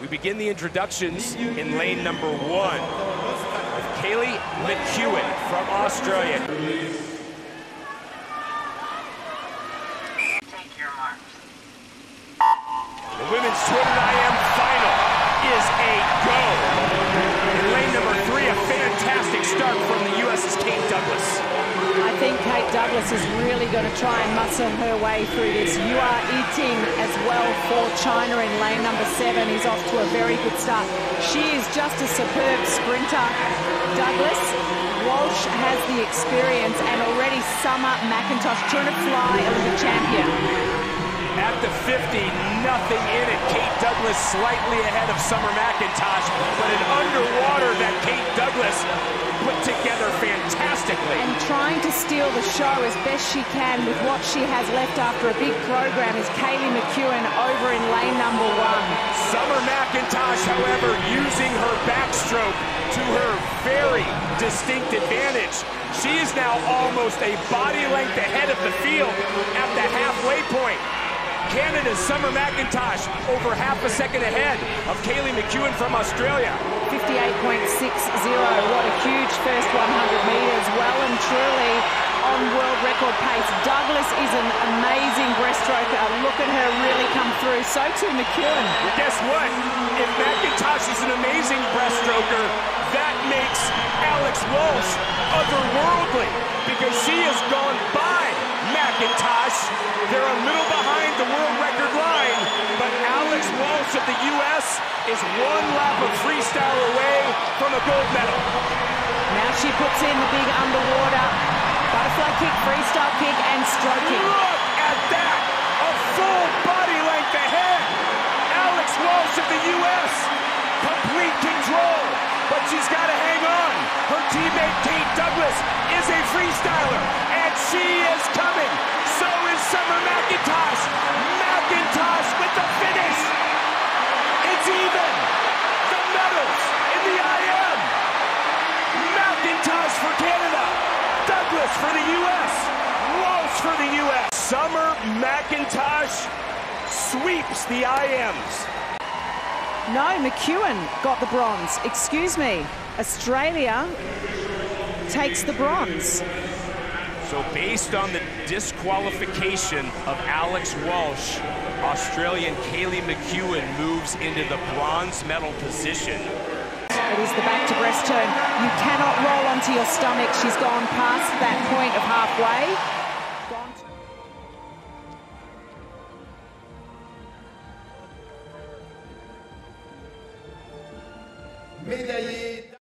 We begin the introductions in lane number 1 with Kaylee McKeown from Australia. The women's 200 IM final is a go. In lane number 3, a fantastic start from the U.S.'s Kate Douglas. I think Kate Douglas is really going to try and muscle her way through this. You are eating as well for China in lane number 7. He's off to a very good start. She is just a superb sprinter. Douglas, Walsh has the experience, and already Summer McIntosh, 200 fly Olympic champion. At the 50, nothing in it. Kate Douglas slightly ahead of Summer McIntosh, but an underwater that Kate Douglas put together fantastically. And trying to steal the show as best she can with what she has left after a big program is Kaylee McKeown over in lane number 1. Summer McIntosh, however, using her backstroke to her very distinct advantage. She is now almost a body length ahead of the field at the halfway point. Canada's Summer McIntosh over half a second ahead of Kaylee McKeown from Australia. 58.60, what a huge first 100 meters, well and truly on world record pace. Douglas is an amazing breaststroker. Look at her really come through. So too McKeown. Well, guess what? If McIntosh is an amazing breaststroker, that makes Alex Walsh otherworldly, because she has gone by McIntosh. They're a little behind the world record line, but Alex Walsh of the U.S. is one lap of freestyle away from a gold medal. Now she puts in the big underwater butterfly kick, freestyle kick, and stroking. Look at that! A full body length ahead. Alex Walsh of the U.S. Complete control, but she's got to hang on. Her teammate Kate Douglas is a freestyler, and she is coming. So is Summer McIntosh. McIntosh with the finish. It's even. The medals in the IM. McIntosh for Canada. Douglas for the U.S. Walsh for the U.S. Summer McIntosh sweeps the IMs. No, McKeown got the bronze. Excuse me. Australia takes the bronze. So based on the disqualification of Alex Walsh, Australian Kaylee McKeown moves into the bronze medal position. It is the back to breast turn. You cannot roll onto your stomach. She's gone past that point of halfway. Medley.